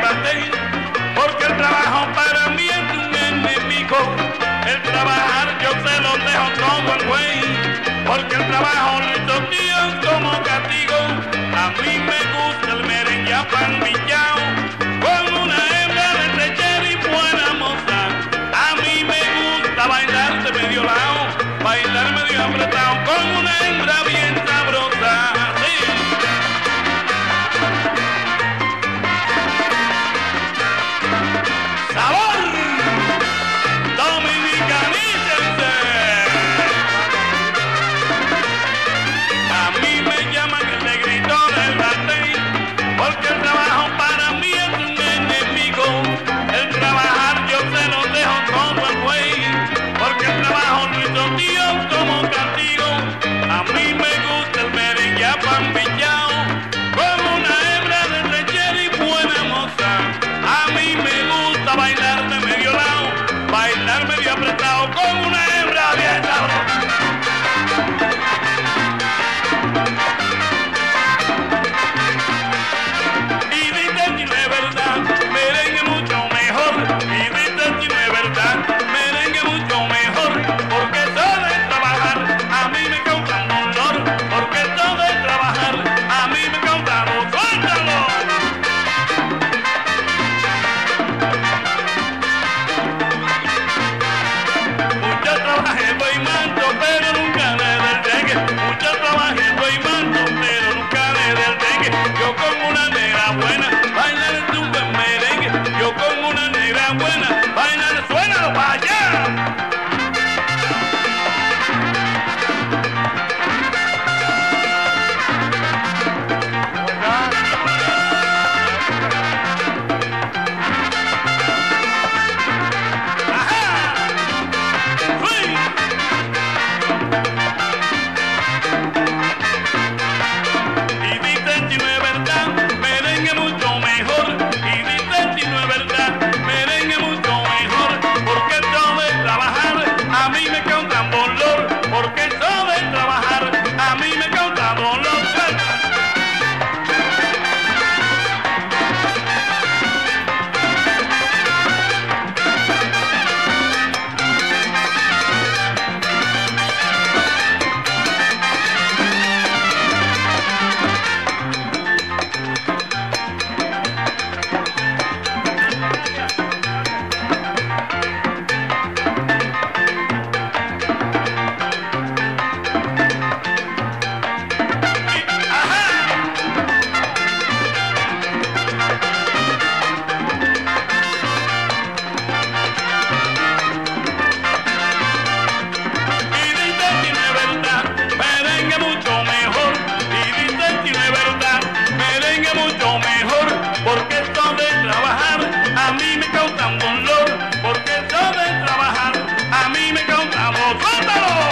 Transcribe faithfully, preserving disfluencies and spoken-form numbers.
arrebaté, porque el trabajo para mí es un enemigo. El trabajar yo se lo dejo todo al güey, porque el trabajo lo hizo Dios como castigo. A mí me gusta el merengue apandillao, con una hembra de lechera y buena moza. A mí me gusta bailar de medio lado, bailar medio apretado, con una hembra bien sabrosa. Sí. ¡Sabor! ¡Dominicanícense! A mí me llaman el negrito del batey, porque el trabajo para mí es un enemigo. El trabajar yo se lo dejo todo al güey, porque el trabajo lo hizo Dios como castigo. A mí me gusta el merengue apambillao, como una hembra de lechera y buena moza. A mí me gusta bailar de medio lado, bailar medio apretado, con una hembra bien sabrosa. Y dicen que no es verdad, merengue mucho mejor. Y dicen que no es verdad, merengue mucho mejor, porque todo es trabajar, a mí me causa dolor, porque todo es trabajar, a mí me causa dolor. ¡Suéltalo! Mucho trabajé, voy manto, pero nunca le del dengue. Mucho trabajé, voy manto, pero nunca le del dengue. Yo con una negra buena, bailar un buen merengue. Yo con una negra buena, bailar, suénalo para allá. Y dicen que no es verdad, merengue mucho mejor. Y dicen que no es verdad, merengue mucho mejor, porque todo es trabajar, a mí me causa dolor, porque todo es trabajar, a mí me causa dolor. Porque esto de trabajar a mí me causa un dolor, porque esto de trabajar a mí me causa dolor. ¡Suéltalo!